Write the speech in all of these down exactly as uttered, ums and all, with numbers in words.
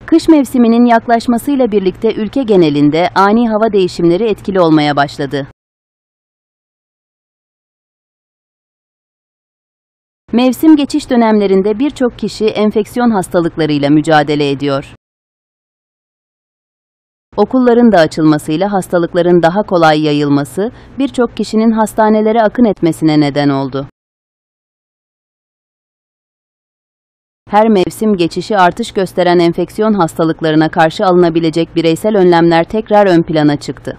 Kış mevsiminin yaklaşmasıyla birlikte ülke genelinde ani hava değişimleri etkili olmaya başladı. Mevsim geçiş dönemlerinde birçok kişi enfeksiyon hastalıklarıyla mücadele ediyor. Okulların da açılmasıyla hastalıkların daha kolay yayılması, birçok kişinin hastanelere akın etmesine neden oldu. Her mevsim geçişi artış gösteren enfeksiyon hastalıklarına karşı alınabilecek bireysel önlemler tekrar ön plana çıktı.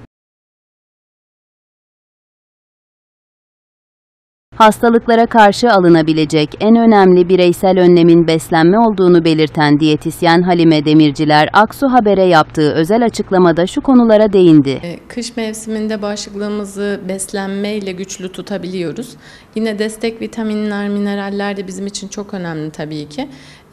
Hastalıklara karşı alınabilecek en önemli bireysel önlemin beslenme olduğunu belirten diyetisyen Halime Demirciler, Aksu Haber'e yaptığı özel açıklamada şu konulara değindi. Kış mevsiminde bağışıklığımızı beslenmeyle güçlü tutabiliyoruz. Yine destek vitaminler, mineraller de bizim için çok önemli tabii ki.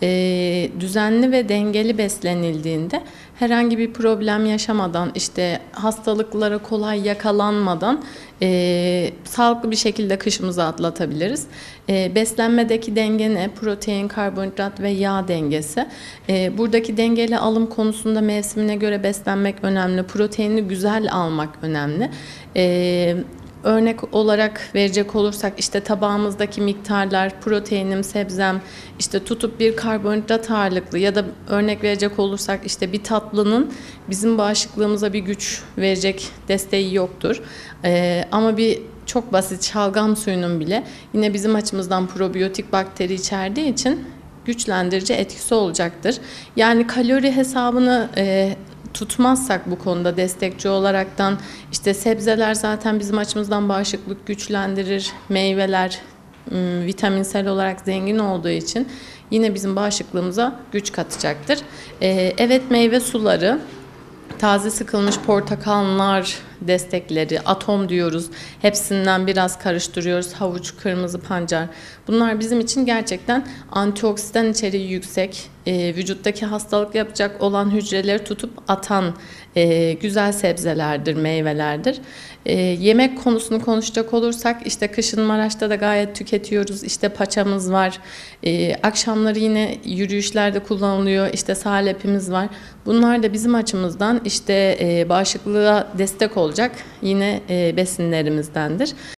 E, düzenli ve dengeli beslenildiğinde herhangi bir problem yaşamadan, işte hastalıklara kolay yakalanmadan e, sağlıklı bir şekilde kışımızı atlatabiliriz. E, beslenmedeki denge ne? Protein, karbonhidrat ve yağ dengesi. E, buradaki dengeli alım konusunda mevsimine göre beslenmek önemli. Proteini güzel almak önemli. E, Örnek olarak verecek olursak işte tabağımızdaki miktarlar, proteinim, sebzem, işte tutup bir karbonhidrat ağırlıklı ya da örnek verecek olursak işte bir tatlının bizim bağışıklığımıza bir güç verecek desteği yoktur. Ee, ama bir çok basit şalgam suyunun bile yine bizim açımızdan probiyotik bakteri içerdiği için güçlendirici etkisi olacaktır. Yani kalori hesabını e, tutmazsak bu konuda destekçi olaraktan işte sebzeler zaten bizim açımızdan bağışıklık güçlendirir, meyveler vitaminsel olarak zengin olduğu için yine bizim bağışıklığımıza güç katacaktır. Ee, evet, meyve suları, taze sıkılmış portakallar destekleri, atom diyoruz. Hepsinden biraz karıştırıyoruz. Havuç, kırmızı pancar. Bunlar bizim için gerçekten antioksidan içeriği yüksek, e, vücuttaki hastalık yapacak olan hücreleri tutup atan e, güzel sebzelerdir, meyvelerdir. E, yemek konusunu konuşacak olursak işte kışın Maraş'ta da gayet tüketiyoruz. İşte paçamız var. E, akşamları yine yürüyüşlerde kullanılıyor. İşte salepimiz var. Bunlar da bizim açımızdan işte e, bağışıklığa destek olacak yine e, besinlerimizdendir.